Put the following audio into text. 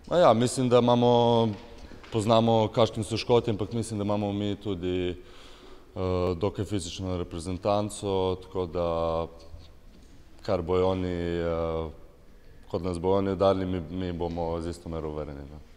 Ja, mislim, da poznamo, kakšni so Škoti, ampak mislim, da imamo mi tudi dokaj fizično reprezentanco, tako da kar bojo oni, kot nas bojo oni udarili, mi bomo z isto mero uverjeni.